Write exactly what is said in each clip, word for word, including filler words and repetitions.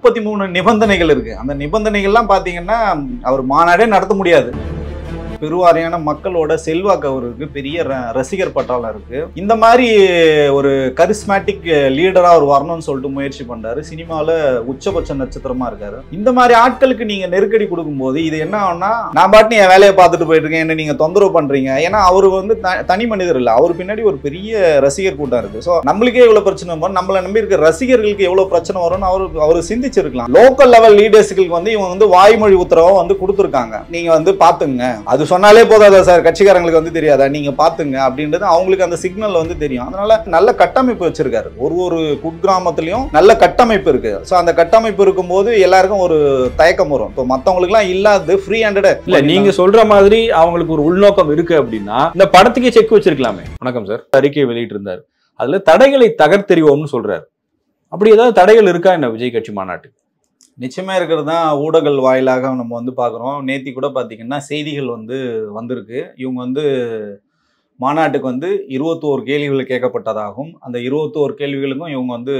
முப்பத்தி மூணு நிபந்தனைகள் இருக்கு. அந்த நிபந்தனைகள்லாம் பாத்தீங்கன்னா அவர் மாநாடே நடத்த முடியாது. பெருவாரியான மக்களோட செல்வாக்கு அவருக்கு பெரிய ரசிகர் பட்டாளம் இருக்கு. இந்த மாதிரி ஒரு கரிஸ்மேட்டிக் லீடரா அவர் வரணும்னு சொல்லிட்டு முயற்சி பண்றாரு. சினிமாவில் உச்சபட்ச நட்சத்திரமா இருக்காரு. இந்த மாதிரி ஆட்களுக்கு நீங்க நெருக்கடி கொடுக்கும்போது இது என்ன ஆகும்னா, நான் பாட்டு என் வேலையை பார்த்துட்டு போயிட்டு இருக்கேன், என்ன நீங்க தொந்தரவு பண்றீங்க. ஏன்னா அவரு வந்து தனி மனிதர் இல்லை, அவர் பின்னாடி ஒரு பெரிய ரசிகர் கூட்டம் இருக்கு. ஸோ நம்மளுக்கே எவ்வளவு பிரச்சனை வரும், நம்மள நம்பி இருக்க ரசிகர்களுக்கு எவ்வளவு பிரச்சனை வரும்னு அவரு அவரு சிந்திச்சிருக்கலாம். லோக்கல் லெவல் லீடர்ஸுக்கு வந்து இவங்க வந்து வாய்மொழி உத்தரவை வந்து கொடுத்துருக்காங்க. நீங்க வந்து பாத்துங்க, அது சொன்னாலே போதாதா சார், கட்சிக்காரங்களுக்கு வந்து தெரியாதா, நீங்க பாத்துங்க அப்படின்றது அவங்களுக்கு அந்த சிக்னல் வந்து தெரியும். அதனால நல்ல கட்டமைப்பு வச்சிருக்காரு. ஒரு ஒரு குக்கிராமத்திலையும் நல்ல கட்டமைப்பு இருக்கு. ஸோ அந்த கட்டமைப்பு இருக்கும்போது எல்லாருக்கும் ஒரு தயக்கம் வரும். இப்போ மற்றவங்களுக்கு எல்லாம் இல்லாது ஃப்ரீ ஹேண்டட் இல்ல. நீங்க சொல்ற மாதிரி அவங்களுக்கு ஒரு உள்நோக்கம் இருக்கு அப்படின்னா இந்த படத்துக்கே செக் வச்சிருக்கலாமே. வணக்கம் சார், அறிக்கையை வெளியிட்டு இருந்தார். அதுல தடைகளை தகர்த்தெறிவோம்னு சொல்றாரு. அப்படி ஏதாவது தடைகள் இருக்கா என்ன விஜய் கட்சி மாநாட்டுக்கு? நிச்சயமா இருக்கிறது தான் ஊடகங்கள் வாயிலாக நம்ம வந்து பார்க்குறோம். நேத்தி கூட பார்த்தீங்கன்னா செய்திகள் வந்து வந்திருக்கு. இவங்க வந்து மாநாட்டுக்கு வந்து இருபத்தோரு கேள்விகள் கேட்கப்பட்டதாகவும், அந்த இருபத்தோரு கேள்விகளுக்கும் இவங்க வந்து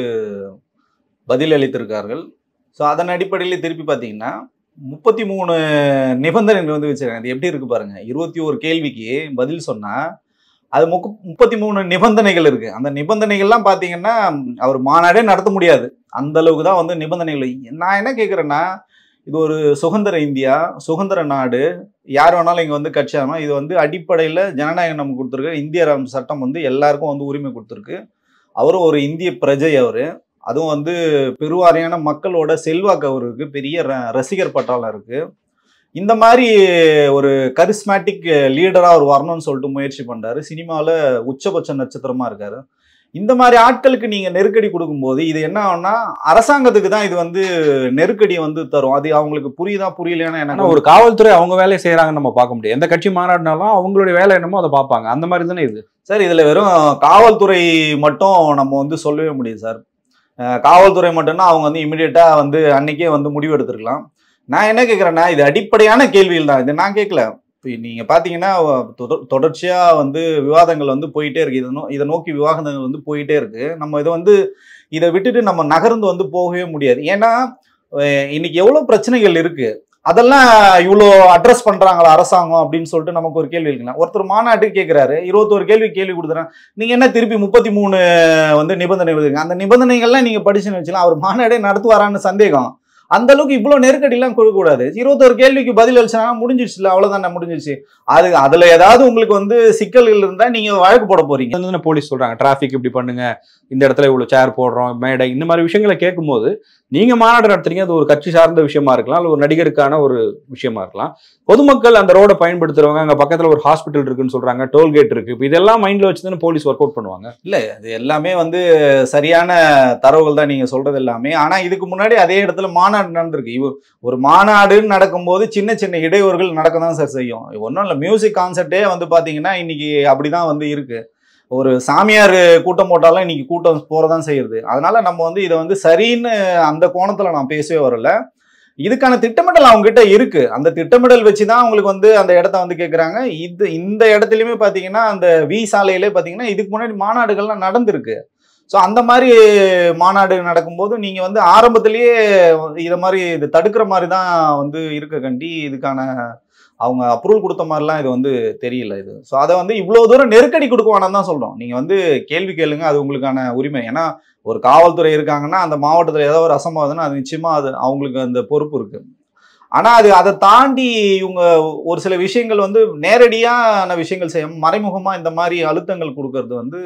பதில் அளித்திருக்கார்கள். ஸோ அதன் அடிப்படையில் திருப்பி பார்த்தீங்கன்னா முப்பத்தி மூணு நிபந்தனைகள் வந்து வச்சிருக்காங்க. அது எப்படி இருக்கு பாருங்க. இருபத்தி ஒரு கேள்விக்கு பதில் சொன்னா அது முக்கு முப்பத்தி மூணு நிபந்தனைகள் இருக்கு. அந்த நிபந்தனைகள்லாம் பார்த்தீங்கன்னா அவர் மாநாடே நடத்த முடியாது. அந்த அளவுக்கு தான் வந்து நிபந்தனைகள். நான் என்ன கேட்குறேன்னா, இது ஒரு சுதந்திர இந்தியா, சுதந்திர நாடு, யார் வேணாலும் இங்கே வந்து கட்சி ஆகணும். இது வந்து அடிப்படையில் ஜனநாயகம் நமக்கு கொடுத்துருக்கு. இந்திய சட்டம் வந்து எல்லாருக்கும் வந்து உரிமை கொடுத்துருக்கு. அவரும் ஒரு இந்திய பிரஜை. அவர் அதுவும் வந்து பெருவாரியான மக்களோட செல்வாக்கு அவருக்கு பெரிய ரசிகர் பட்டாளம் இருக்கு. இந்த மாதிரி ஒரு கரிஸ்மேட்டிக் லீடரா அவர் வரணும்னு சொல்லிட்டு முயற்சி பண்றாரு. சினிமாவில் உச்சபட்ச நட்சத்திரமா இருக்காரு. இந்த மாதிரி ஆட்களுக்கு நீங்க நெருக்கடி கொடுக்கும்போது இது என்ன ஆகும்னா, அரசாங்கத்துக்கு தான் இது வந்து நெருக்கடியை வந்து தரும். அது அவங்களுக்கு புரியுதா புரியலையானா என்ன. ஒரு காவல்துறை அவங்க வேலையை செய்யறாங்கன்னு நம்ம பார்க்க முடியும். எந்த கட்சி மாநாடுனாலும் அவங்களுடைய வேலை என்னமோ அதை பார்ப்பாங்க. அந்த மாதிரி தானே இது சார். இதுல வெறும் காவல்துறை மட்டும் நம்ம வந்து சொல்லவே முடியும் சார். காவல்துறை மட்டும்னா அவங்க வந்து இமிடியேட்டா வந்து அன்னைக்கே வந்து முடிவு எடுத்துருக்கலாம். நான் என்ன கேட்குறேன்னா, இது அடிப்படையான கேள்விகள் தான். இது நான் கேட்கல. இப்போ நீங்கள் பார்த்தீங்கன்னா தொடர்ச்சியாக வந்து விவாதங்கள் வந்து போயிட்டே இருக்கு. இதை நோ இதை நோக்கி விவாதங்கள் வந்து போயிட்டே இருக்கு. நம்ம இதை வந்து இதை விட்டுட்டு நம்ம நகர்ந்து வந்து போகவே முடியாது. ஏன்னா இன்னைக்கு எவ்வளோ பிரச்சனைகள் இருக்கு, அதெல்லாம் இவ்வளோ அட்ரஸ் பண்றாங்களா அரசாங்கம் அப்படின்னு சொல்லிட்டு நமக்கு ஒரு கேள்வி இருக்குல்ல. ஒருத்தர் மாநாட்டுக்கு கேட்கிறாரு, இருபத்தோரு கேள்வி கேள்வி கொடுத்துறேன், நீங்க என்ன திருப்பி முப்பத்தி மூணு வந்து நிபந்தனை இருக்கு. அந்த நிபந்தனைகள்லாம் நீங்க படிச்சுன்னு வச்சுக்கலாம். அவர் மாநாடே நடத்துவாரான்னு சந்தேகம். அந்த அளவுக்கு இவ்வளவு நெருக்கடி எல்லாம் கொடுக்கக்கூடாது. இருபத்தொரு கேள்விக்கு பதில் அளிச்சா முடிஞ்சிடுச்சுல, அவ்வளவுதான் முடிஞ்சிச்சு. அது அதுல ஏதாவது உங்களுக்கு வந்து சிக்கல்கள் இருந்தா நீங்க வழக்கு போட போறீங்க. போலீஸ் சொல்றாங்க டிராபிக் இப்படி பண்ணுங்க, இந்த இடத்துல இவ்வளவு சேர் போடுறோம், மேடை, இந்த மாதிரி விஷயங்களை கேட்கும்போது நீங்க மாநாடு நடத்துறீங்க. அது ஒரு கட்சி சார்ந்த விஷயமா இருக்கலாம், அல்ல ஒரு நடிகருக்கான ஒரு விஷயமா இருக்கலாம். பொதுமக்கள் அந்த ரோட பயன்படுத்துறவங்க, அங்க பக்கத்துல ஒரு ஹாஸ்பிட்டல் இருக்குன்னு சொல்றாங்க, டோல்கேட் இருக்கு, இப்போ இதெல்லாம் மைண்ட்ல வச்சுதானே போலீஸ் ஒர்க் அவுட் பண்ணுவாங்க. இல்ல, அது எல்லாமே வந்து சரியான தரவுகள் தான் நீங்க சொல்றது எல்லாமே. ஆனா இதுக்கு முன்னாடி அதே இடத்துல மாநாடு நடந்திருக்கு. இவ ஒரு மாநாடுன்னு நடக்கும்போது சின்ன சின்ன இடையூறுகள் நடக்க தான் சார் செய்யும். ஒன்றும் இல்லை, மியூசிக் கான்சர்ட்டே வந்து பாத்தீங்கன்னா இன்னைக்கு அப்படிதான் வந்து இருக்கு. ஒரு சாமியார் கூட்டம் போட்டாலும் இன்னைக்கு கூட்டம் போறதான் செய்யுது. அதனால நம்ம வந்து இதை வந்து சரின்னு அந்த கோணத்துல நான் பேசவே வரல. இதுக்கான திட்டமிடல் அவங்க கிட்ட இருக்கு. அந்த திட்டமிடல் வச்சுதான் அவங்களுக்கு வந்து அந்த இடத்த வந்து கேட்கறாங்க. இது இந்த இடத்துலயுமே பாத்தீங்கன்னா அந்த வி சாலையிலே பாத்தீங்கன்னா இதுக்கு முன்னாடி மாநாடுகள்லாம் நடந்திருக்கு. ஸோ அந்த மாதிரி மாநாடு நடக்கும்போது நீங்க வந்து ஆரம்பத்திலேயே இதை மாதிரி இது தடுக்கிற மாதிரி தான் வந்து இருக்க கண்டி இதுக்கான அவங்க அப்ரூவல் கொடுத்த மாதிரிலாம் இது வந்து தெரியல இது. ஸோ அதை வந்து இவ்வளோ தூரம் நெருக்கடி கொடுக்குவானு தான் சொல்றோம். நீங்க வந்து கேள்வி கேளுங்க, அது உங்களுக்கான உரிமை. ஏன்னா ஒரு காவல்துறை இருக்காங்கன்னா அந்த மாவட்டத்தில் ஏதோ ஒரு அசம்பாவிதம்னா அது நிச்சயமா அது அவங்களுக்கு அந்த பொறுப்பு இருக்கு. ஆனா அது அதை தாண்டி இவங்க ஒரு சில விஷயங்கள் வந்து நேரடியான விஷயங்கள் செய்ய மறைமுகமா இந்த மாதிரி அழுத்தங்கள் கொடுக்கறது வந்து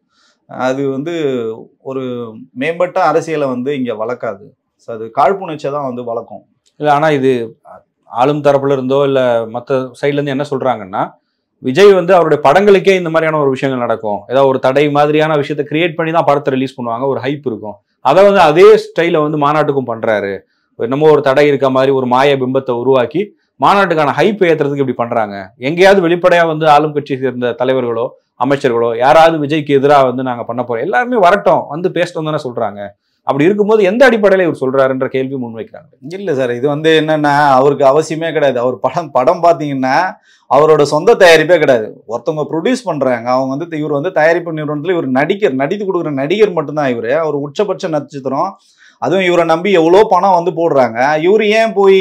அது வந்து ஒரு மேம்பட்ட அரசியலை வந்து இங்க வளர்க்காது. ஸோ அது காழ்ப்புணர்ச்சியை தான் வந்து வளர்க்கும். இல்லை, ஆனா இது ஆளும் தரப்புல இருந்தோ இல்லை மற்ற சைட்ல இருந்து என்ன சொல்றாங்கன்னா, விஜய் வந்து அவருடைய படங்களுக்கே இந்த மாதிரியான ஒரு விஷயங்கள் நடக்கும், ஏதாவது ஒரு தடை மாதிரியான விஷயத்தை கிரியேட் பண்ணி தான் படத்தை ரிலீஸ் பண்ணுவாங்க, ஒரு ஹைப் இருக்கும். அதை வந்து அதே ஸ்டைல வந்து மாநாட்டுக்கும் பண்றாரு. என்னமோ ஒரு தடை இருக்க மாதிரி ஒரு மாய பிம்பத்தை உருவாக்கி மாநாட்டுக்கான ஹைப் ஏற்றுறதுக்கு இப்படி பண்றாங்க. எங்கேயாவது வெளிப்படையா வந்து ஆளும் கட்சி சேர்ந்த தலைவர்களோ அமைச்சர்களோ யாராவது விஜய்க்கு எதிராக வந்து நாங்க பண்ண போறோம், எல்லாருமே வரட்டும் வந்து பேசட்டும் தானே சொல்றாங்க. அப்படி இருக்கும்போது எந்த அடிப்படையில் இவர் சொல்றாருன்ற கேள்வி முன்வைக்கிறாங்க. இல்லை சார், இது வந்து என்னன்னா அவருக்கு அவசியமே கிடையாது. அவர் படம் படம் பார்த்தீங்கன்னா அவரோட சொந்த தயாரிப்பே கிடையாது. ஒருத்தவங்க ப்ரொடியூஸ் பண்றாங்க. அவங்க வந்து இவர் வந்து தயாரிப்பு நிறுவனத்தில் இவர் நடிகர், நடித்து கொடுக்குற நடிகர் மட்டும்தான் இவர். அவர் உச்சபட்ச நட்சத்திரம். அதுவும் இவரை நம்பி எவ்வளோ பணம் வந்து போடுறாங்க. இவர் ஏன் போய்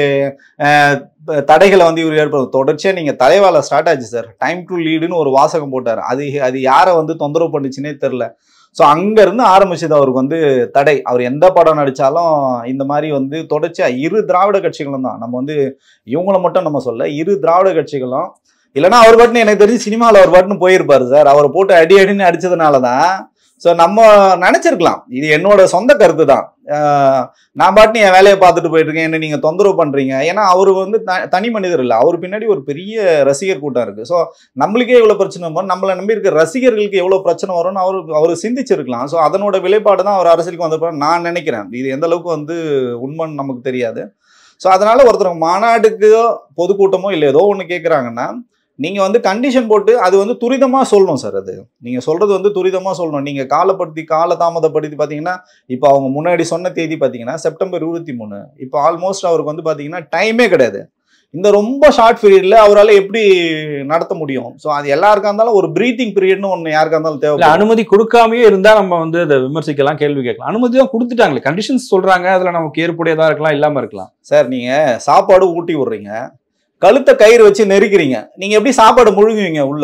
தடைகளை வந்து இவர் ஏற்படும்? தொடர்ச்சியாக நீங்கள் தலைவாழ ஸ்டார்ட் ஆச்சு சார். டைம் டு லீடுன்னு ஒரு வாசகம் போட்டார். அது அது யாரை வந்து தொந்தரவு பண்ணுச்சுன்னே தெரில. ஸோ அங்கேருந்து ஆரம்பிச்சது அவருக்கு வந்து தடை. அவர் எந்த படம் நடித்தாலும் இந்த மாதிரி வந்து தொடர்ச்சியாக இரு திராவிட கட்சிகளும் தான், நம்ம வந்து இவங்கள மட்டும் நம்ம சொல்ல, இரு திராவிட கட்சிகளும் இல்லைன்னா அவர் பாட்டுன்னு எனக்கு தெரிஞ்சு சினிமாவில் அவர் பாட்டுன்னு போயிருப்பார் சார். அவரை போட்டு அடி அடின்னு அடித்ததுனால தான் ஸோ நம்ம நினச்சிருக்கலாம் இது என்னோட சொந்த கருத்து தான், நான் பாட்டுன்னு என் வேலையை பார்த்துட்டு போயிட்டு இருக்கேன், என்ன நீங்கள் தொந்தரவு பண்ணுறீங்க. ஏன்னா அவர் வந்து த தனி மனிதர் இல்லை, அவர் பின்னாடி ஒரு பெரிய ரசிகர் கூட்டம் இருக்குது. ஸோ நம்மளுக்கே எவ்வளோ பிரச்சனை வரும், நம்மளை நம்பி இருக்க ரசிகர்களுக்கு எவ்வளோ பிரச்சனை வரும்னு அவர் அவர் சிந்திச்சிருக்கலாம். ஸோ அதனோட விளைப்பாடு தான் அவர் அரசியலுக்கு வந்தப்போ நான் நினைக்கிறேன். இது எந்த அளவுக்கு வந்து உண்மைன்னு நமக்கு தெரியாது. ஸோ அதனால் ஒருத்தர் மாநாடுக்கோ பொதுக்கூட்டமோ இல்லை ஏதோ ஒன்று கேட்குறாங்கன்னா நீங்கள் வந்து கண்டிஷன் போட்டு அது வந்து துரிதமாக சொல்லணும் சார். அது நீங்கள் சொல்கிறது வந்து துரிதமாக சொல்லணும். நீங்கள் காலப்படுத்தி கால தாமதப்படுத்தி பார்த்தீங்கன்னா இப்போ அவங்க முன்னாடி சொன்ன தேதி பார்த்தீங்கன்னா செப்டம்பர் இருபத்தி மூணு இப்போ ஆல்மோஸ்ட் அவருக்கு வந்து பார்த்தீங்கன்னா டைமே கிடையாது. இந்த ரொம்ப ஷார்ட் பீரியடில் அவரால் எப்படி நடத்த முடியும்? ஸோ அது எல்லாருக்கா இருந்தாலும் ஒரு ப்ரீத்திங் பீரியட்னு ஒன்று யாருக்கா இருந்தாலும் தேவை. அனுமதி கொடுக்காமையே இருந்தால் நம்ம வந்து அதை விமர்சிக்கலாம், கேள்வி கேட்கலாம். அனுமதி தான் கொடுத்துட்டாங்களே, கண்டிஷன்ஸ் சொல்கிறாங்க, அதில் நமக்கு ஏற்புடையதாக இருக்கலாம், இல்லாமல் இருக்கலாம். சார் நீங்கள் சாப்பாடு ஊட்டி விட்றீங்க, கழுத்தை கயிறு வச்சு நெருக்கிறீங்க, நீங்க எப்படி சாப்பாடு முழுங்குவீங்க உள்ள?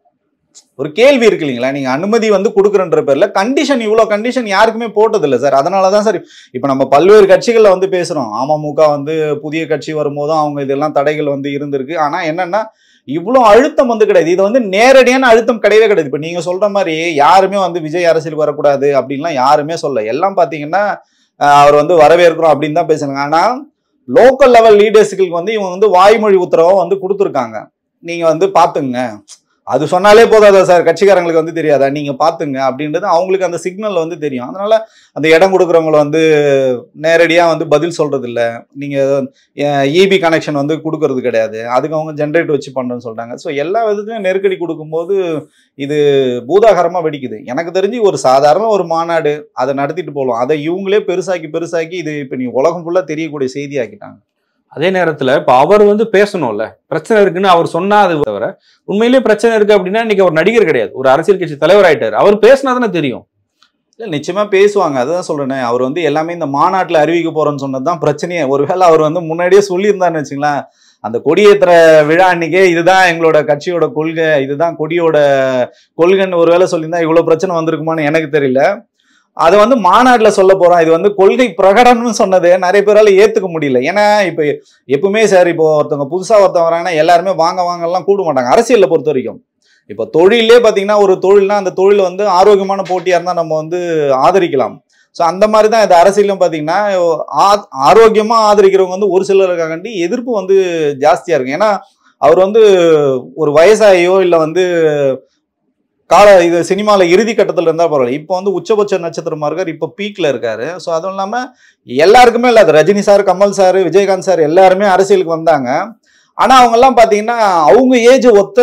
ஒரு கேள்வி இருக்கு இல்லைங்களா? நீங்க அனுமதி வந்து கொடுக்குறன்ற பேர்ல கண்டிஷன், இவ்வளோ கண்டிஷன் யாருக்குமே போட்டதில்லை சார். அதனாலதான் சார் இப்ப நம்ம பல்வேறு கட்சிகள்ல வந்து பேசுறோம். அமமுக வந்து புதிய கட்சி வரும்போதும் அவங்க இதெல்லாம் தடைகள் வந்து இருந்திருக்கு. ஆனா என்னன்னா இவ்வளோ அழுத்தம் வந்து கிடையாது. இது வந்து நேரடியான அழுத்தம் கிடையவே கிடையாது. இப்ப நீங்க சொல்ற மாதிரி யாருமே வந்து விஜய் அரசியலுக்கு வரக்கூடாது அப்படின்லாம் யாருமே சொல்ல. எல்லாம் பாத்தீங்கன்னா அவர் வந்து வரவேற்கிறோம் அப்படின்னு தான் பேசுறாங்க. ஆனா லோக்கல் லெவல் லீடர்ஸுக்கு வந்து இவங்க வந்து வாய்மொழி உத்தரவை வந்து கொடுத்துருக்காங்க. நீங்க வந்து பாத்துங்க, அது சொன்னாலே போதாதா சார், கட்சிக்காரங்களுக்கு வந்து தெரியாதா, நீங்க பாத்துங்க அப்படின்றது அவங்களுக்கு அந்த சிக்னல் வந்து தெரியும். அதனால அந்த இடம் கொடுக்குறவங்களை வந்து நேரடியா வந்து பதில் சொல்றது இல்லை. நீங்க இபி கனெக்ஷன் வந்து கொடுக்கறது கிடையாது, அதுக்கு அவங்க ஜென்ரேட் வச்சு பண்றேன்னு சொல்றாங்க. ஸோ எல்லா விதத்துலையும் நெருக்கடி கொடுக்கும்போது இது பூதாகரமா வெடிக்குது. எனக்கு தெரிஞ்சு ஒரு சாதாரண ஒரு மாநாடு அதை நடத்திட்டு போகலாம், அதை இவங்களே பெருசாக்கி பெருசாக்கி இது இப்ப நீ உலகம் ஃபுல்லா தெரியக்கூடிய செய்தி ஆக்கிட்டாங்க. அதே நேரத்துல இப்ப அவர் வந்து பேசணும்ல, பிரச்சனை இருக்குன்னு அவர் சொன்னா அது தவிர உண்மையிலேயே பிரச்சனை இருக்கு அப்படின்னா இன்னைக்கு ஒரு நடிகர் கிடையாது, ஒரு அரசியல் கட்சி தலைவர் ஆயிட்டாரு. அவர் பேசினா தானே தெரியும். இல்லை நிச்சயமா பேசுவாங்க, அதுதான் சொல்றேன். அவர் வந்து எல்லாமே இந்த மாநாட்டில் அறிவிக்க போறேன்னு சொன்னதுதான் பிரச்சனையே. ஒருவேளை அவர் வந்து முன்னாடியே சொல்லியிருந்தாருன்னு வச்சுங்களேன், அந்த கொடியேற்ற விழா அன்னைக்கே இதுதான் எங்களோட கட்சியோட கொள்கை, இதுதான் கொடியோட கொள்கைன்னு ஒருவேளை சொல்லியிருந்தா இவ்வளவு பிரச்சனை வந்திருக்குமான்னு எனக்கு தெரியல. அதை வந்து மாநாட்டில் சொல்ல போறோம், இது வந்து கொள்கை பிரகடனம்னு சொன்னது நிறைய பேரால ஏத்துக்க முடியல. ஏன்னா இப்ப எப்பவுமே சார், இப்போ ஒருத்தவங்க புதுசா ஒருத்தவங்க வராங்கன்னா எல்லாருமே வாங்க வாங்கலாம் கூட மாட்டாங்க அரசியலை பொறுத்த வரைக்கும். இப்போ தொழிலே பார்த்தீங்கன்னா ஒரு தொழில்னா அந்த தொழில் வந்து ஆரோக்கியமான போட்டியா இருந்தால் நம்ம வந்து ஆதரிக்கலாம். ஸோ அந்த மாதிரி தான் இது அரசியலும் பார்த்தீங்கன்னா ஆரோக்கியமா ஆதரிக்கிறவங்க வந்து ஒரு சிலர் இருக்காண்டி எதிர்ப்பு வந்து ஜாஸ்தியா இருக்கு. ஏன்னா அவர் வந்து ஒரு வயசாகியோ இல்லை வந்து கால இது சினிமாவில் இறுதி கட்டத்தில் இருந்தால் பரவாயில்ல, இப்போ வந்து உச்சபட்ச நட்சத்திரமா இருக்கார், இப்போ பீக்ல இருக்காரு. ஸோ அதுவும் இல்லாமல் எல்லாருக்குமே இல்லை, அது Rajini sir, Kamal sir, Vijayakanth sir எல்லாருமே அரசியலுக்கு வந்தாங்க. ஆனால் அவங்கெல்லாம் பார்த்தீங்கன்னா அவங்க ஏஜ் ஒத்த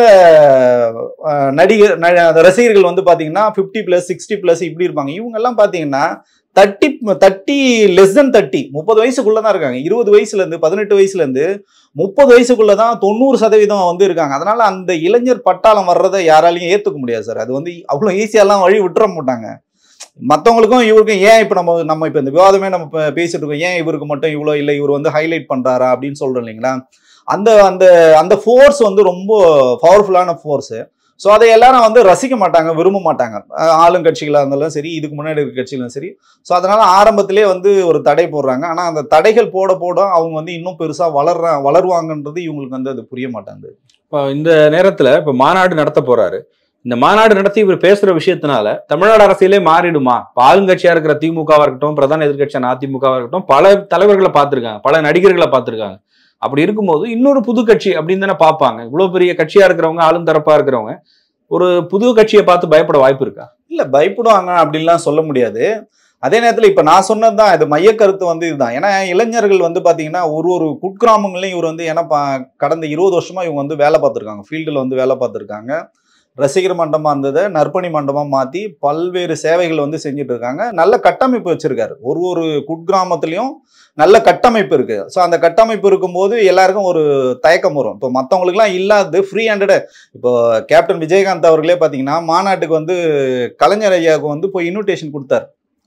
நடிகர் ரசிகர்கள் வந்து பார்த்தீங்கன்னா ஃபிஃப்டி பிளஸ் சிக்ஸ்டி பிளஸ் இப்படி இருப்பாங்க. இவங்கெல்லாம் பார்த்தீங்கன்னா thirty thirty less than thirty முப்பது வயசுக்குள்ள தான் இருக்காங்க. இருபது வயசுல இருந்து பதினெட்டு வயசுல இருந்து முப்பது வயசுக்குள்ள தான் தொண்ணூறு சதவீதம் வந்து இருக்காங்க. அதனால அந்த இளைஞர் பட்டாளம் வர்றதை யாராலையும் ஏத்துக்க முடியாது சார். அது வந்து அவ்வளவு ஈஸியெல்லாம் வழி விட்டுற மாட்டாங்க. மற்றவங்களுக்கும் இவருக்கும் ஏன் இப்போ நம்ம நம்ம இப்போ இந்த விவாதமே நம்ம இப்போ பேசிட்டு இருக்கோம், ஏன் இவருக்கு மட்டும் இவ்வளோ இல்லை, இவர் வந்து ஹைலைட் பண்றாரா அப்படின்னு சொல்றோம் இல்லைங்களா? அந்த அந்த அந்த ஃபோர்ஸ் வந்து ரொம்ப பவர்ஃபுல்லான ஃபோர்ஸு. ஸோ அதை எல்லாரும் வந்து ரசிக்க மாட்டாங்க, விரும்ப மாட்டாங்க, ஆளுங்கட்சிகளாக இருந்தாலும் சரி, இதுக்கு முன்னாடி இருக்க கட்சிகளும் சரி. ஸோ அதனால ஆரம்பத்திலே வந்து ஒரு தடை போடுறாங்க. ஆனால் அந்த தடைகள் போட போட அவங்க வந்து இன்னும் பெருசாக வளர்ற வளருவாங்கன்றது இவங்களுக்கு வந்து அது புரிய மாட்டாங்க. இப்போ இந்த நேரத்தில் இப்போ மாநாடு நடத்த போறாரு, இந்த மாநாடு நடத்தி இவர் பேசுற விஷயத்தினால தமிழ்நாடு அரசியலே மாறிடுமா? இப்போ ஆளுங்கட்சியா இருக்கிற திமுகவா இருக்கட்டும், பிரதான எதிர்கட்சியான அதிமுகவா இருக்கட்டும், பல தலைவர்களை பார்த்துருக்காங்க, பல நடிகர்களை பார்த்துருக்காங்க. அப்படி இருக்கும்போது இன்னொரு புது கட்சி அப்படின்னு தானே பார்ப்பாங்க. இவ்வளவு பெரிய கட்சியா இருக்கிறவங்க, ஆளும் தரப்பா இருக்கிறவங்க ஒரு புது கட்சியை பார்த்து பயப்பட வாய்ப்பு இருக்கா? இல்ல பயப்படுவாங்க அப்படின்லாம் சொல்ல முடியாது. அதே நேரத்தில் இப்ப நான் சொன்னதுதான் இது மைய கருத்து வந்து இதுதான். ஏன்னா இளைஞர்கள் வந்து பாத்தீங்கன்னா ஒரு ஒரு குக்கிராமங்களையும் இவர் வந்து ஏன்னா கடந்த இருபது வருஷமா இவங்க வந்து வேலை பார்த்துருக்காங்க, ஃபீல்டில் வந்து வேலை பார்த்துருக்காங்க. ரசிகர் மண்டபமா இருந்ததை நற்பணி மண்டபமா மாத்தி பல்வேறு சேவைகள் வந்து செஞ்சுட்டு இருக்காங்க. நல்ல கட்டமைப்பு வச்சிருக்காரு, ஒரு ஒரு குக்கிராமத்திலையும் நல்ல கட்டமைப்பு இருக்கு. ஸோ அந்த கட்டமைப்பு இருக்கும்போது எல்லாருக்கும் ஒரு தயக்கம் வரும். இப்போ மற்றவங்களுக்குலாம் இல்லாது ஃப்ரீ ஹேண்டடு. இப்போ கேப்டன் விஜயகாந்த் அவர்களே பார்த்தீங்கன்னா மாநாட்டுக்கு வந்து கலைஞர் ஐயாவுக்கு வந்து போய் இன்விடேஷன் கொடுத்தாரு.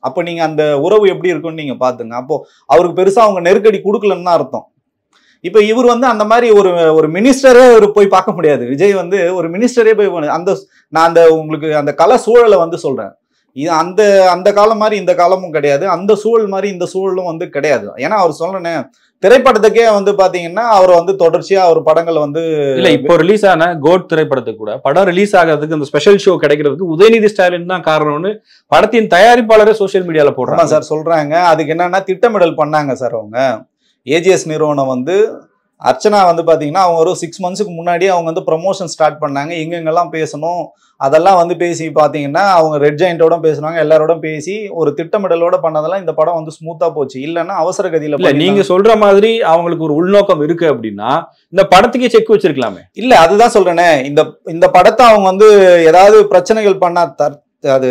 அப்போ நீங்க அந்த உறவு எப்படி இருக்குன்னு நீங்க பாத்துங்க. அப்போ அவருக்கு பெருசா அவங்க நெருக்கடி கொடுக்கலன்னு தான் அர்த்தம். இப்ப இவர் வந்து அந்த மாதிரி ஒரு ஒரு மினிஸ்டரே ஒரு போய் பார்க்க முடியாது. விஜய் வந்து ஒரு மினிஸ்டரே போய் அந்த நான் அந்த உங்களுக்கு அந்த கல சூழலை வந்து சொல்றேன். இது அந்த அந்த காலம் மாதிரி இந்த காலமும் கிடையாது, அந்த சூழல் மாதிரி இந்த சூழலும் வந்து கிடையாது. ஏன்னா அவர் சொல்றேன் திரைப்படத்துக்கே வந்து பாத்தீங்கன்னா அவர் வந்து தொடர்ச்சியா அவர் படங்கள் வந்து இல்ல இப்போ ரிலீஸ் ஆன கோட் திரைப்படத்துக்கு கூட படம் ரிலீஸ் ஆகிறதுக்கு அந்த ஸ்பெஷல் ஷோ கிடைக்கிறதுக்கு உதயநிதி ஸ்டாலின் தான் காரணம்னு படத்தின் தயாரிப்பாளரே சோசியல் மீடியால போடுறாங்க சார் சொல்றாங்க. அதுக்கு என்னன்னா திட்டமிடல் பண்ணாங்க சார். அவங்க ஏஜிஎஸ் நிறுவனம் வந்து அர்ச்சனா வந்து பாத்தீங்கன்னா அவங்க ஒரு சிக்ஸ் மந்த்ஸுக்கு முன்னாடி அவங்க வந்து ப்ரமோஷன் ஸ்டார்ட் பண்ணாங்க. எங்கெங்கெல்லாம் பேசணும் அதெல்லாம் வந்து பேசி பாத்தீங்கன்னா அவங்க ரெட் ஜெயண்டோட பேசுனாங்க, எல்லாரோட பேசி ஒரு திட்டமிடலோட பண்ணதெல்லாம் இந்த படம் வந்து ஸ்மூத்தா போச்சு. இல்லைன்னா அவசர கதியில நீங்க சொல்ற மாதிரி அவங்களுக்கு ஒரு உள்நோக்கம் இருக்கு அப்படின்னா இந்த படத்துக்கே செக் வச்சிருக்கலாமே. இல்ல அதுதான் சொல்றேனே, இந்த இந்த படத்தை அவங்க வந்து ஏதாவது பிரச்சனைகள் பண்ணா அது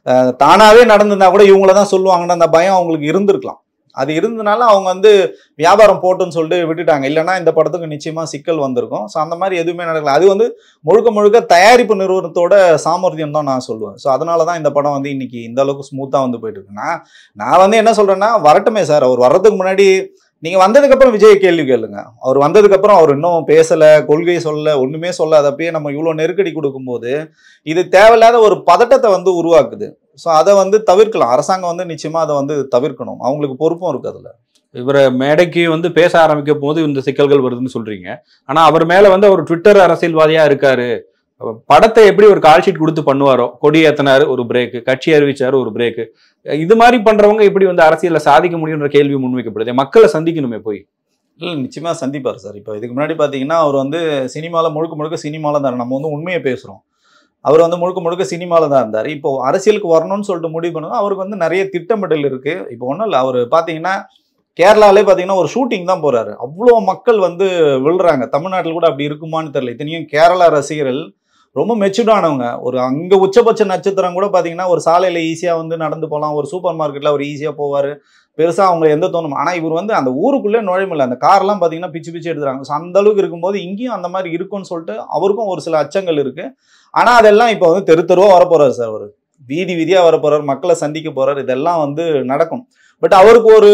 தானாவே நடந்திருந்தா கூட இவங்களதான் சொல்லுவாங்கன்னு அந்த பயம் அவங்களுக்கு இருந்திருக்கலாம். அது இருந்ததுனால அவங்க வந்து வியாபாரம் போட்டுன்னு சொல்லிட்டு விட்டுட்டாங்க. இல்லைன்னா இந்த படத்துக்கு நிச்சயமா சிக்கல் வந்திருக்கும். ஸோ அந்த மாதிரி எதுவுமே நடக்கல. அது வந்து முழுக்க முழுக்க தயாரிப்பு நிறுவனத்தோட சாமர்த்தியம் தான் நான் சொல்லுவேன். ஸோ அதனால தான் இந்த படம் வந்து இன்னைக்கு இந்த அளவுக்கு ஸ்மூத்தாக வந்து போயிட்டு இருக்குன்னா நான் வந்து என்ன சொல்றேன்னா வரட்டுமே சார். அவர் வர்றதுக்கு முன்னாடி நீங்க வந்ததுக்கு அப்புறம் விஜய் கேள்வி கேளுங்க. அவர் வந்ததுக்கு அப்புறம் அவர் இன்னும் பேசல, கொள்கை சொல்ல, ஒண்ணுமே சொல்லாத அப்பயே நம்ம இவ்வளவு நெருக்கடி கொடுக்கும்போது இது தேவையில்லாத ஒரு பதட்டத்தை வந்து உருவாக்குது. ஸோ அதை வந்து தவிர்க்கலாம். அரசாங்கம் வந்து நிச்சயமா அதை வந்து தவிர்க்கணும். அவங்களுக்கு பொறுப்பும் இருக்கு அதுல. இவரை மேடைக்கு வந்து பேச ஆரம்பிக்கும் போது இந்த சிக்கல்கள் வருதுன்னு சொல்றீங்க. ஆனா அவர் மேல வந்து அவர் ட்விட்டர் அரசியல்வாதியா இருக்காரு. படத்தை எப்படி ஒரு கால் ஷீட் கொடுத்து பண்ணுவாரோ, கொடி ஏத்தனாரு ஒரு பிரேக்கு, கட்சி அறிவிச்சாரு ஒரு பிரேக்கு, இது மாதிரி பண்றவங்க எப்படி வந்து அரசியல்ல சாதிக்க முடியும்ன்ற கேள்வி முன்வைக்கப்படுது. மக்களை சந்திக்கணுமே போய். இல்லை நிச்சயமா சந்திப்பார் சார். இப்போ இதுக்கு முன்னாடி பாத்தீங்கன்னா அவர் வந்து சினிமால முழுக்க முழுக்க சினிமால தான், நம்ம வந்து உண்மையை பேசுறோம், அவர் வந்து முழுக்க முழுக்க சினிமால தான் இருந்தார். இப்போ அரசியலுக்கு வரணும்னு சொல்லிட்டு முடிவு பண்ணுங்க. அவருக்கு வந்து நிறைய திட்டமிடல் இருக்கு. இப்போ ஒன்றும் இல்லை, அவர் பாத்தீங்கன்னா கேரளாலே பாத்தீங்கன்னா ஒரு ஷூட்டிங் தான் போறாரு. அவ்வளோ மக்கள் வந்து விழுறாங்க. தமிழ்நாட்டில் கூட அப்படி இருக்குமான்னு தெரியல. இத்தனையும் கேரளா ரசிகர்கள் ரொம்ப மெச்சூர்டானவங்க. ஒரு அங்க உச்சபட்ச நட்சத்திரம் கூட பாத்தீங்கன்னா ஒரு சாலையில ஈஸியா வந்து நடந்து போகலாம், ஒரு சூப்பர் மார்க்கெட்ல அவர் ஈஸியா போவாரு, பெருசா அவங்க எந்த தோணும். ஆனா இவர் வந்து அந்த ஊருக்குள்ளே நுழைமில்ல, அந்த கார்லாம் பாத்தீங்கன்னா பிச்சு பிச்சு எடுத்துறாங்க. ஸோ அந்த அளவுக்கு இருக்கும்போது இங்கேயும் அந்த மாதிரி இருக்கும்னு சொல்லிட்டு அவருக்கும் ஒரு சில அச்சங்கள் இருக்கு. ஆனா அதெல்லாம் இப்போ வந்து தெரு தெருவா வரப்போறாரு சார். அவர் வீதி வீதியா வரப்போறாரு, மக்களை சந்திக்க போறாரு, இதெல்லாம் வந்து நடக்கும். பட் அவருக்கு ஒரு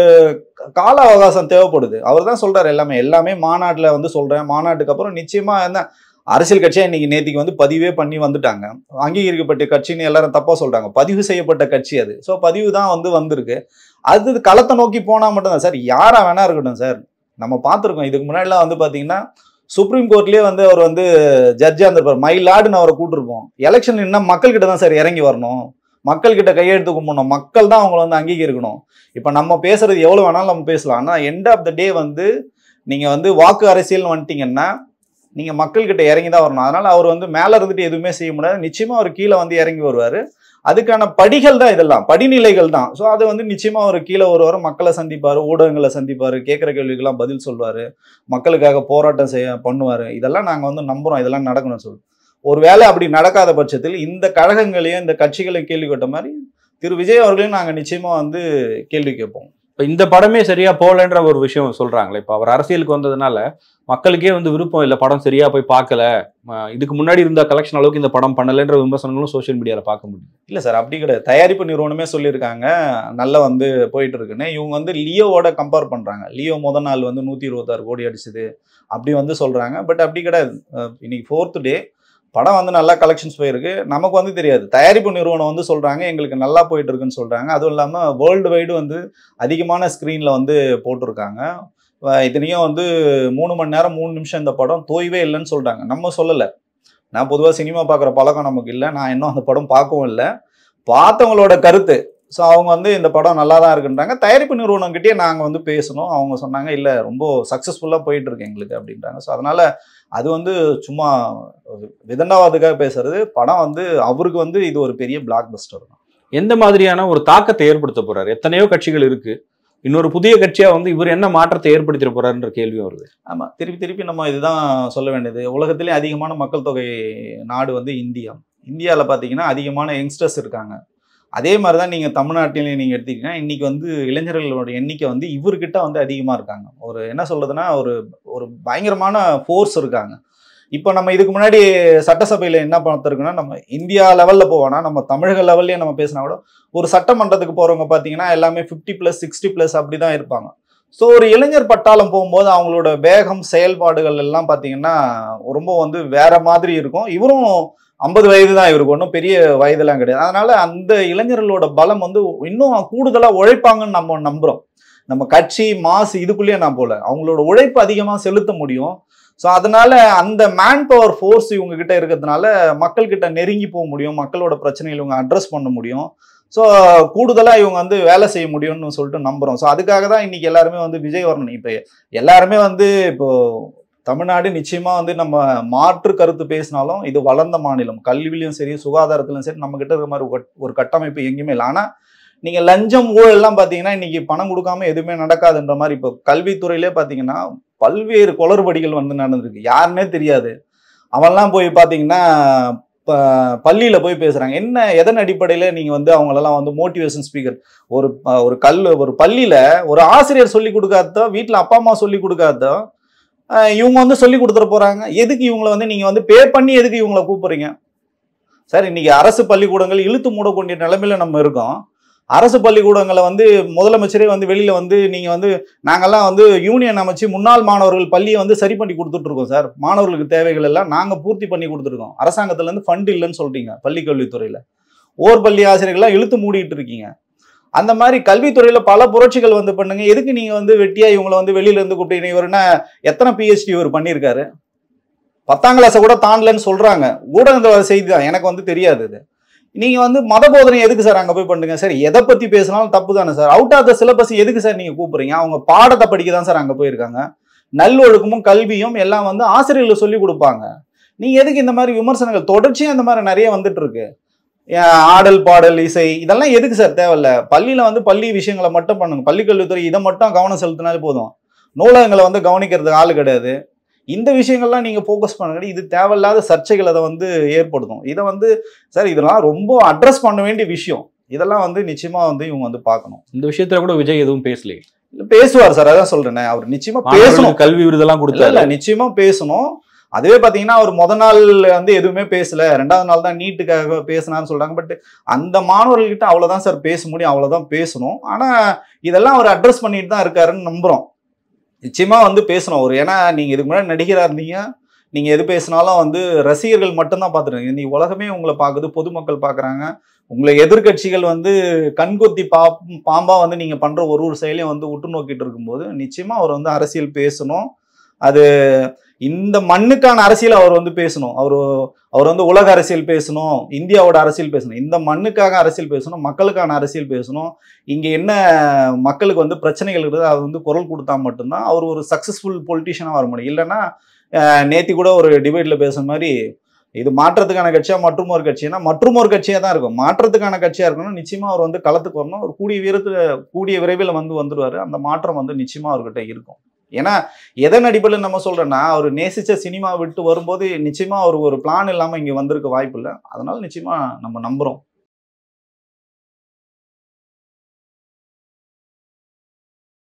கால அவகாசம் தேவைப்படுது. அவர் தான் சொல்றாரு எல்லாமே எல்லாமே மாநாட்டில் வந்து சொல்றேன், மாநாட்டுக்கு அப்புறம் நிச்சயமா என்ன அரசியல் கட்சியா இன்னைக்கு நேத்திக்கு வந்து பதிவே பண்ணி வந்துட்டாங்க. அங்கீகரிக்கப்பட்ட கட்சின்னு எல்லாரும் தப்பா சொல்றாங்க. பதிவு செய்யப்பட்ட கட்சி அது. ஸோ பதிவு தான் வந்து வந்திருக்கு. அது களத்தை நோக்கி போனா மட்டும்தான் சார். யாரா வேணா இருக்கட்டும் சார். நம்ம பார்த்துருக்கோம் இதுக்கு முன்னாடிலாம் வந்து பாத்தீங்கன்னா சுப்ரீம் கோர்ட்லயே வந்து அவர் வந்து ஜட்ஜா இருந்திருப்பார். மயிலாடுன்னு அவரை கூட்டிருப்போம். எலெக்ஷன் இன்னும் மக்கள் கிட்ட தான் சார் இறங்கி வரணும், மக்கள் கிட்ட கையெழுத்து கும்பிடணும், மக்கள் தான் அவங்களை வந்து அங்கீகரிக்கணும். இப்ப நம்ம பேசுறது எவ்வளவு வேணாலும் நம்ம பேசலாம். ஆனா எண்ட் ஆஃப் த டே வந்து நீங்க வந்து வாக்கு அரசியல் வந்துட்டீங்கன்னா நீங்க மக்கள் கிட்ட இறங்கி தான் வரணும். அதனால அவர் வந்து மேல இருந்துட்டு எதுவுமே செய்ய முடியாது. நிச்சயமா அவர் கீழே வந்து இறங்கி வருவாரு. அதுக்கான படிகள் தான் இதெல்லாம், படிநிலைகள் தான். ஸோ அது வந்து நிச்சயமா அவர் கீழே வருவார், மக்களை சந்திப்பாரு, ஊடகங்களை சந்திப்பாரு, கேட்குற கேள்விக்கெல்லாம் பதில் சொல்வாரு, மக்களுக்காக போராட்டம் செய்ய பண்ணுவாரு. இதெல்லாம் நாங்கள் வந்து நம்புறோம், இதெல்லாம் நடக்கணும்னு சொல்லி. ஒரு வேளை அப்படி நடக்காத பட்சத்தில் இந்த கழகங்களையும் இந்த கட்சிகளையும் கேள்வி கேட்ட மாதிரி திரு விஜய் அவர்களையும் நாங்கள் நிச்சயமா வந்து கேள்வி கேட்போம். இப்போ இந்த படமே சரியா போகலன்ற ஒரு விஷயம் சொல்றாங்களே. இப்போ அவர் அரசியலுக்கு வந்ததுனால மக்களுக்கே வந்து விருப்பம் இல்லை, படம் சரியா போய் பார்க்கல, இதுக்கு முன்னாடி இருந்த கலெக்ஷன் அளவுக்கு இந்த படம் பண்ணலன்ற விமர்சனங்களும் சோசியல் மீடியால பார்க்க முடியும். இல்லை சார் அப்படி கிடையாது. தயாரிப்பு நிறுவனமே சொல்லியிருக்காங்க நல்லா வந்து போயிட்டு இருக்குன்னு. இவங்க வந்து லியோவோட கம்பேர் பண்றாங்க. லியோ முதல் நாள் வந்து நூற்றி இருபத்தாறு கோடி அடிச்சுது அப்படி வந்து சொல்றாங்க. பட் அப்படி கிடையாது. இன்னைக்கு ஃபோர்த் டே படம் வந்து நல்லா கலெக்ஷன்ஸ் போயிருக்கு. நமக்கு வந்து தெரியாது. தயாரிப்பு நிறுவனம் வந்து சொல்றாங்க எங்களுக்கு நல்லா போயிட்டு இருக்குன்னு சொல்றாங்க. அதுவும் இல்லாமல் வேர்ல்டு வைடு வந்து அதிகமான ஸ்க்ரீன்ல வந்து போட்டிருக்காங்க. இத்தனையும் வந்து மூணு மணி நேரம் மூணு நிமிஷம் இந்த படம் தோய்வே இல்லைன்னு சொல்றாங்க. நம்ம சொல்லலை. நான் பொதுவாக சினிமா பார்க்குற பழக்கம் நமக்கு இல்லை. நான் இன்னும் அந்த படம் பார்க்கவும் இல்லை. பார்த்தவங்களோட கருத்து. ஸோ அவங்க வந்து இந்த படம் நல்லா தான் இருக்குன்றாங்க. தயாரிப்பு நிறுவனங்கிட்டே நாங்கள் வந்து பேசணும். அவங்க சொன்னாங்க இல்லை ரொம்ப சக்ஸஸ்ஃபுல்லாக போயிட்டு இருக்கு எங்களுக்கு அப்படின்றாங்க. ஸோ அதனால அது வந்து சும்மா விதண்டாவாதுக்காக பேசுறது. படம் வந்து அவருக்கு வந்து இது ஒரு பெரிய பிளாக் பஸ்டர் தான். எந்த மாதிரியான ஒரு தாக்கத்தை ஏற்படுத்த போறாரு? எத்தனையோ கட்சிகள் இருக்கு, இன்னொரு புதிய கட்சியா வந்து இவர் என்ன மாற்றத்தை ஏற்படுத்திட போறாருன்ற கேள்வியும் வருது. ஆமா, திருப்பி திருப்பி நம்ம இதுதான் சொல்ல வேண்டியது. உலகத்திலே அதிகமான மக்கள் தொகை நாடு வந்து இந்தியா. இந்தியாவில் பார்த்தீங்கன்னா அதிகமான யங்ஸ்டர்ஸ் இருக்காங்க. அதே மாதிரி தான் நீங்கள் தமிழ்நாட்டிலையும் நீங்கள் எடுத்தீங்கன்னா இன்றைக்கி வந்து இளைஞர்களோட எண்ணிக்கை வந்து இவர்கிட்ட வந்து அதிகமாக இருக்காங்க. ஒரு என்ன சொல்கிறதுனா ஒரு ஒரு பயங்கரமான ஃபோர்ஸ் இருக்காங்க. இப்போ நம்ம இதுக்கு முன்னாடி சட்டசபையில என்ன பார்த்துருக்கோம்னா, நம்ம இந்தியா லெவல்ல போவோம்னா, நம்ம தமிழக லெவல்லயே நம்ம பேசினா கூட ஒரு சட்டமன்றத்துக்கு போறவங்க பார்த்தீங்கன்னா எல்லாமே ஃபிஃப்டி பிளஸ் சிக்ஸ்டி பிளஸ் அப்படிதான் இருப்பாங்க. ஸோ ஒரு இளைஞர் பட்டாளம் போகும்போது அவங்களோட வேகம் செயல்பாடுகள் எல்லாம் பார்த்தீங்கன்னா ரொம்ப வந்து வேற மாதிரி இருக்கும். இவரும் ஐம்பது வயது தான், இவருக்கு ஒன்றும் பெரிய வயதெல்லாம் கிடையாது. அதனால அந்த இளைஞர்களோட பலம் வந்து இன்னும் கூடுதலா உழைப்பாங்கன்னு நம்ம நம்புறோம். நம்ம கட்சி மாசு இதுக்குள்ளேயே நான் போல அவங்களோட உழைப்பு அதிகமாக செலுத்த முடியும். ஸோ அதனால அந்த மேன் பவர் ஃபோர்ஸ் இவங்க கிட்ட இருக்கிறதுனால மக்கள் கிட்ட நெருங்கி போக முடியும், மக்களோட பிரச்சனைகள் இவங்க அட்ரஸ் பண்ண முடியும். ஸோ கூடுதலாக இவங்க வந்து வேலை செய்ய முடியும்னு சொல்லிட்டு நம்புறோம். ஸோ அதுக்காக தான் இன்னைக்கு எல்லாருமே வந்து விஜய் வரணும். இப்போ எல்லாருமே வந்து இப்போ தமிழ்நாடு நிச்சயமா வந்து நம்ம மாற்று கருத்து பேசினாலும் இது வளர்ந்த மாநிலம், கல்வியிலும் சரி சுகாதாரத்திலும் சரி நம்ம கிட்ட இருக்கிற மாதிரி ஒரு கட்டமைப்பு எங்கேயுமே இல்லை. ஆனால் நீங்க லஞ்சம் ஊழல் எல்லாம் பாத்தீங்கன்னா இன்னைக்கு பணம் கொடுக்காம எதுவுமே நடக்காதுன்ற மாதிரி இப்போ கல்வித்துறையிலே பாத்தீங்கன்னா பல்வேறு குளறுபடிகள் வந்து நடந்திருக்கு. யாருன்னே தெரியாது. அவன்லாம் போய் பாத்தீங்கன்னா பள்ளியில போய் பேசுறாங்க. என்ன எதன் அடிப்படையில நீங்க வந்து அவங்களெல்லாம் வந்து மோட்டிவேஷன் ஸ்பீக்கர் ஒரு ஒரு கல் ஒரு பள்ளியில ஒரு ஆசிரியர் சொல்லி கொடுக்காதோ, வீட்டுல அப்பா அம்மா சொல்லி கொடுக்காதோ இவங்க வந்து சொல்லி கொடுத்துட போறாங்க. எதுக்கு இவங்களை வந்து நீங்க வந்து பே பண்ணி எதுக்கு இவங்களை கூப்பிடுறீங்க சார்? இன்னைக்கு அரசு பள்ளிக்கூடங்கள் இழுத்து மூடக்கூடிய நிலைமையில நம்ம இருக்கோம். அரசு பள்ளிக்கூடங்களை வந்து முதலமைச்சரே வந்து வெளியில வந்து நீங்க வந்து நாங்கெல்லாம் வந்து யூனியன் அமைச்சு முன்னாள் மாணவர்கள் பள்ளியை வந்து சரி பண்ணி கொடுத்துட்டு இருக்கோம் சார், மாணவர்களுக்கு தேவைகள் எல்லாம் நாங்க பூர்த்தி பண்ணி கொடுத்துருக்கோம், அரசாங்கத்துல இருந்து ஃபண்ட் இல்லைன்னு சொல்றீங்க. பள்ளி கல்வித்துறையில ஓர் பள்ளி ஆசிரியர்கள்லாம் இழுத்து மூடிட்டு இருக்கீங்க. அந்த மாதிரி கல்வித்துறையில பல புரட்சிகள் வந்து பண்ணுங்க. எதுக்கு நீங்க வந்து வெட்டியா இவங்களை வந்து வெளியில இருந்து கூப்பிட்டு இவருன்னா எத்தனை பிஹெச்டி இவர் பண்ணியிருக்காரு? பத்தாம் கிளாஸை கூட தாண்டலன்னு சொல்றாங்க. ஊடக செய்தி தான், எனக்கு வந்து தெரியாது. இது நீங்க வந்து மத போதனை எதுக்கு சார் அங்க போய் பண்ணுங்க? சார் எதை பத்தி பேசினாலும் தப்பு தானே sir? Out of the syllabus எதுக்கு சார் நீங்க கூப்பிடுறீங்க? அவங்க பாடத்தை படிக்க தான் சார் அங்க போயிருக்காங்க. நல்லொழுக்கமும் கல்வியும் எல்லாம் வந்து ஆசிரியர்கள் சொல்லி கொடுப்பாங்க. நீங்க எதுக்கு இந்த மாதிரி விமர்சனங்கள் தொடர்ச்சியா இந்த மாதிரி நிறைய வந்துட்டு இருக்கு? ஆடல் பாடல் இசை இதெல்லாம் எதுக்கு சார் தேவையில்ல? பள்ளியில வந்து பள்ளி விஷயங்களை மட்டும் பண்ணுங்க. பள்ளி கல்வித்துறை இதை மட்டும் கவனம் செலுத்தினாலே போதும். நூலகங்களை வந்து கவனிக்கிறதுக்கு ஆள் கிடையாது. இந்த விஷயங்கள்லாம் நீங்க ஃபோக்கஸ் பண்ணுங்க. இது தேவையில்லாத சர்ச்சைகள் அதை வந்து ஏற்படுத்தும். இதை வந்து சார் இதெல்லாம் ரொம்ப அட்ரஸ் பண்ண வேண்டிய விஷயம். இதெல்லாம் வந்து நிச்சயமா வந்து இவங்க வந்து பார்க்கணும். இந்த விஷயத்துல கூட விஜய் எதுவும் பேசலையே. பேசுவார் சார், அதான் சொல்றேன். அவர் நிச்சயமா பேசணும். கல்வி விருதெல்லாம் கொடுத்தாரு, நிச்சயமா பேசணும். அதுவே பாத்தீங்கன்னா அவர் முத நாள் வந்து எதுவுமே பேசல, ரெண்டாவது நாள் தான் நீட்டுக்காக பேசினான்னு சொல்றாங்க. பட் அந்த மாணவர்கள்கிட்ட அவ்வளவுதான் சார் பேச முடியும், அவ்வளவுதான் பேசணும். ஆனா இதெல்லாம் அவர் அட்ரஸ் பண்ணிட்டு தான் இருக்காருன்னு நம்புறோம். நிச்சயமா வந்து பேசணும் அவர். ஏன்னா நீங்க இதுக்கு முன்னாடி நடிகரா இருந்தீங்க, நீங்க எது பேசினாலும் வந்து ரசிகர்கள் மட்டும்தான் பார்த்துருங்க. நீ உலகமே உங்களை பார்க்குது, பொதுமக்கள் பார்க்குறாங்க. உங்களை எதிர்கட்சிகள் வந்து கண்கொத்தி பா பாம்பா வந்து நீங்க பண்ற ஒரு ஒரு செயலையும் வந்து உற்று நோக்கிட்டு இருக்கும்போது நிச்சயமா அவர் வந்து அரசியல் பேசணும். அது இந்த மண்ணுக்கான அரசியல் அவர் வந்து பேசணும். அவர் அவர் வந்து உலக அரசியல் பேசணும், இந்தியாவோட அரசியல் பேசணும், இந்த மண்ணுக்காக அரசியல் பேசணும், மக்களுக்கான அரசியல் பேசணும். இங்க என்ன மக்களுக்கு வந்து பிரச்சனைகள் இருக்குது அது வந்து குரல் கொடுத்தா மட்டும்தான் அவர் ஒரு சக்சஸ்ஃபுல் பொலிட்டிஷியனா வர முடியும். இல்லைன்னா நேத்தி கூட ஒரு டிபேட்ல பேசுற மாதிரி இது மாற்றத்துக்கான கட்சியா மற்றும் ஒரு கட்சினா மற்றும் ஒரு கட்சியா தான் இருக்கும். மாற்றத்துக்கான கட்சியா இருக்கணும். நிச்சயமா அவர் வந்து களத்துக்கு வரணும். ஒரு கூடிய வீரத்துல கூடிய விரைவில் வந்து வந்துருவாரு. அந்த மாற்றம் வந்து நிச்சயமா அவர்கிட்ட இருக்கும். ஏன்னா எதன் அடிப்படையில் நம்ம சொல்றேன்னா அவர் நேசிச்ச சினிமா விட்டு வரும்போது நிச்சயமா அவருக்கு ஒரு பிளான் இல்லாம இங்க வந்திருக்க வாய்ப்பு இல்லை. அதனால நிச்சயமா நம்ம நம்புறோம்.